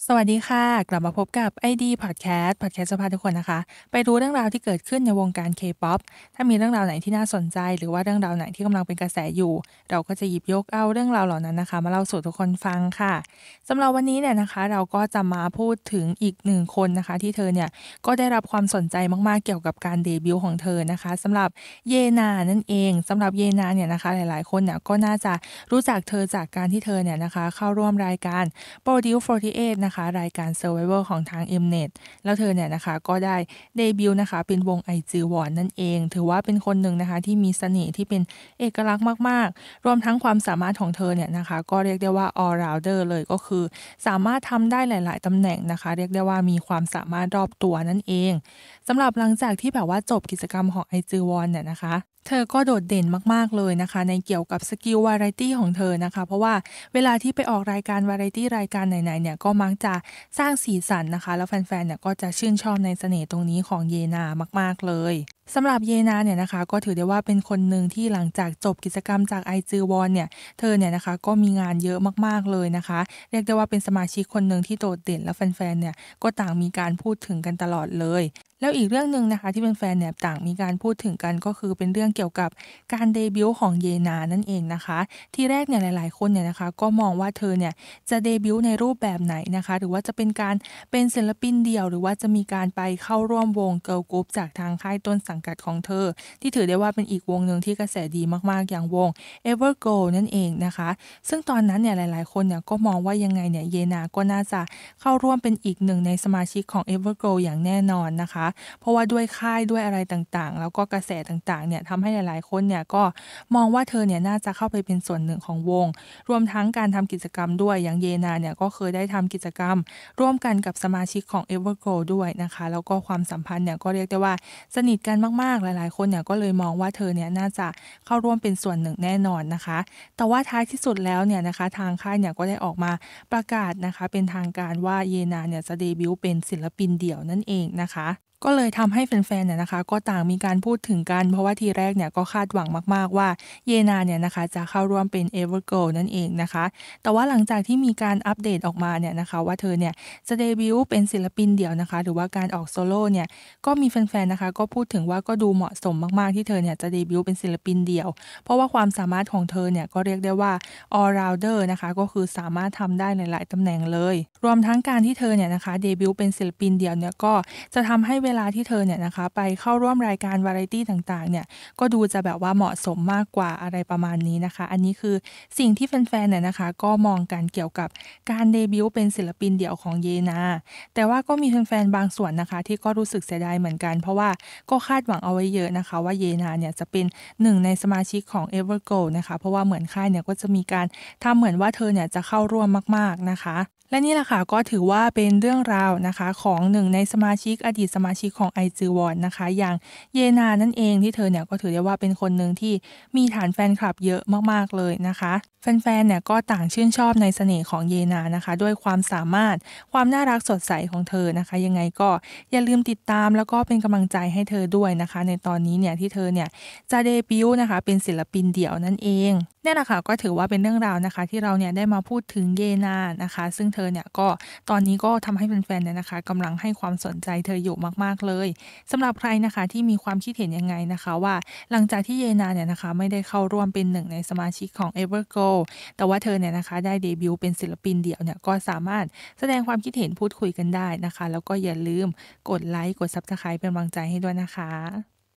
สวัสดีค่ะกลับมาพบกับ ID Podcast จะพาทุกคนนะคะไปรู้เรื่องราวที่เกิดขึ้นในวงการ K-pop ถ้ามีเรื่องราวไหนที่น่าสนใจหรือว่าเรื่องราวไหนที่กำลังเป็นกระแสอยู่เราก็จะหยิบยกเอาเรื่องราวเหล่านั้นนะคะมาเล่าสู่ทุกคนฟังค่ะสำหรับวันนี้เนี่ยนะคะเราก็จะมาพูดถึงอีกหนึ่งคนนะคะที่เธอเนี่ยก็ได้รับความสนใจมากๆเกี่ยวกับการเดบิวต์ของเธอนะคะสำหรับเยนานั่นเองสำหรับเยนาเนี่ยนะคะหลายๆคนเนี่ยก็น่าจะรู้จักเธอจากการที่เธอเนี่ยนะคะเข้าร่วมรายการ Produce 48นะคะรายการ Survivor ของทาง Mnet แล้วเธอเนี่ยนะคะก็ได้เดบิวต์นะคะเป็นวง IZ*ONE นั่นเองถือว่าเป็นคนหนึ่งนะคะที่มีเสน่ห์ที่เป็นเอกลักษณ์มากๆรวมทั้งความสามารถของเธอเนี่ยนะคะก็เรียกได้ว่า all rounder เลยก็คือสามารถทำได้หลายๆตำแหน่งนะคะเรียกได้ว่ามีความสามารถรอบตัวนั่นเองสำหรับหลังจากที่แบบว่าจบกิจกรรมของ IZ*ONE เนี่ยนะคะเธอก็โดดเด่นมากๆเลยนะคะในเกี่ยวกับสกิลวาไรตีของเธอนะคะเพราะว่าเวลาที่ไปออกรายการวาไรตีรายการไหนๆเนี่ยก็มักจะสร้างสีสันนะคะแล้วแฟนๆเนี่ยก็จะชื่นชอบในเสน่ห์ตรงนี้ของเยนามากๆเลยสำหรับเยนาเนี่ยนะคะก็ถือได้ว่าเป็นคนหนึ่งที่หลังจากจบกิจกรรมจาก IZ*ONE เนี่ยเธอเนี่ยนะคะก็มีงานเยอะมากๆเลยนะคะเรียกได้ว่าเป็นสมาชิกคนหนึ่งที่โดดเด่นและแฟนๆเนี่ยก็ต่างมีการพูดถึงกันตลอดเลยแล้วอีกเรื่องหนึ่งนะคะที่แฟนๆเนี่ยต่างมีการพูดถึงกันก็คือเป็นเรื่องเกี่ยวกับการเดบิวต์ของเยนานั่นเองนะคะที่แรกเนี่ยหลายๆคนเนี่ยนะคะก็มองว่าเธอเนี่ยจะเดบิวต์ในรูปแบบไหนนะคะหรือว่าจะเป็นการเป็นศิลปินเดี่ยวหรือว่าจะมีการไปเข้าร่วมวง Girl Group จากทางค่ายต้นสังกัดของเธอที่ถือได้ว่าเป็นอีกวงหนึ่งที่กระแสดีมากๆอย่างวง Everglow นั่นเองนะคะซึ่งตอนนั้นเนี่ยหลายๆคนเนี่ยก็มองว่ายังไงเนี่ยเยนาก็น่าจะเข้าร่วมเป็นอีกหนึ่งในสมาชิกของ Everglow อย่างแน่นอนนะคะเพราะว่าด้วยค่ายด้วยอะไรต่างๆแล้วก็กระแสต่างๆเนี่ยทำให้หลายๆคนเนี่ยก็มองว่าเธอเนี่ยน่าจะเข้าไปเป็นส่วนหนึ่งของวงรวมทั้งการทำกิจกรรมด้วยอย่างเยนาเนี่ยก็เคยได้ทำกิจกรรมร่วมกันกับสมาชิกของ Everglow ด้วยนะคะแล้วก็ความสัมพันธ์เนี่ยก็เรียกได้ว่าสนิทกันมากๆหลายๆคนเนี่ยก็เลยมองว่าเธอเนี่ยน่าจะเข้าร่วมเป็นส่วนหนึ่งแน่นอนนะคะแต่ว่าท้ายที่สุดแล้วเนี่ยนะคะทางค่ายเนี่ยก็ได้ออกมาประกาศนะคะเป็นทางการว่าเยนาเนี่ยจะเดบิวต์เป็นศิลปินเดี่ยวนั่นเองนะคะก็เลยทำให้แฟนๆเนี่ยนะคะก็ต่างมีการพูดถึงกันเพราะว่าทีแรกเนี่ยก็คาดหวังมากๆว่าเยนาเนี่ยนะคะจะเข้าร่วมเป็น Everglow นั่นเองนะคะแต่ว่าหลังจากที่มีการอัปเดตออกมาเนี่ยนะคะว่าเธอเนี่ยจะเดบิวต์เป็นศิลปินเดี่ยวนะคะหรือว่าการออกโซโล่เนี่ยก็มีแฟนๆนะคะก็พูดถึงว่าก็ดูเหมาะสมมากๆที่เธอเนี่ยจะเดบิวต์เป็นศิลปินเดี่ยวเพราะว่าความสามารถของเธอเนี่ยก็เรียกได้ว่า all rounder นะคะก็คือสามารถทำได้หลายๆตำแหน่งเลยรวมทั้งการที่เธอเนี่ยนะคะเดบิวต์เป็นศิลปินเดี่ยวเนี่ยก็จะทำให้เวลาที่เธอเนี่ยนะคะไปเข้าร่วมรายการวาไรตีต่างๆเนี่ยก็ดูจะแบบว่าเหมาะสมมากกว่าอะไรประมาณนี้นะคะอันนี้คือสิ่งที่แฟนๆเนี่ยนะคะก็มองกันเกี่ยวกับการเดบิวต์เป็นศิลปินเดี่ยวของเยนาแต่ว่าก็มีแฟนๆบางส่วนนะคะที่ก็รู้สึกเสียดายเหมือนกันเพราะว่าก็คาดหวังเอาไว้เยอะนะคะว่าเยนาเนี่ยจะเป็นหนึ่งในสมาชิกของ Everglow นะคะเพราะว่าเหมือนค่ายเนี่ยก็จะมีการทำเหมือนว่าเธอเนี่ยจะเข้าร่วมมากๆนะคะและนี่แหละค่ะก็ถือว่าเป็นเรื่องราวนะคะของหนึ่งในสมาชิกอดีตสมาชิกของ IZ*ONE นะคะอย่างเยนานั่นเองที่เธอเนี่ยก็ถือได้ว่าเป็นคนหนึ่งที่มีฐานแฟนคลับเยอะมากๆเลยนะคะแฟนๆเนี่ยก็ต่างชื่นชอบในเสน่ห์ของเยนานะคะด้วยความสามารถความน่ารักสดใสของเธอนะคะยังไงก็อย่าลืมติดตามแล้วก็เป็นกำลังใจให้เธอด้วยนะคะในตอนนี้เนี่ยที่เธอเนี่ยจะเดบิวต์นะคะเป็นศิลปินเดี่ยวนั่นเองเนี่ยแหละค่ะก็ถือว่าเป็นเรื่องราวนะคะที่เราเนี่ยได้มาพูดถึงเยนานะคะซึ่งเธอเนี่ยก็ตอนนี้ก็ทำให้แฟนๆเนี่ยนะคะกำลังให้ความสนใจเธออยู่มากๆเลยสำหรับใครนะคะที่มีความคิดเห็นยังไงนะคะว่าหลังจากที่เยนาเนี่ยนะคะไม่ได้เข้าร่วมเป็นหนึ่งในสมาชิกของ Everglow แต่ว่าเธอเนี่ยนะคะได้เดบิวต์เป็นศิลปินเดี่ยวเนี่ยก็สามารถแสดงความคิดเห็นพูดคุยกันได้นะคะแล้วก็อย่าลืมกดไลค์กด Subscribe เป็นกำลังใจให้ด้วยนะคะ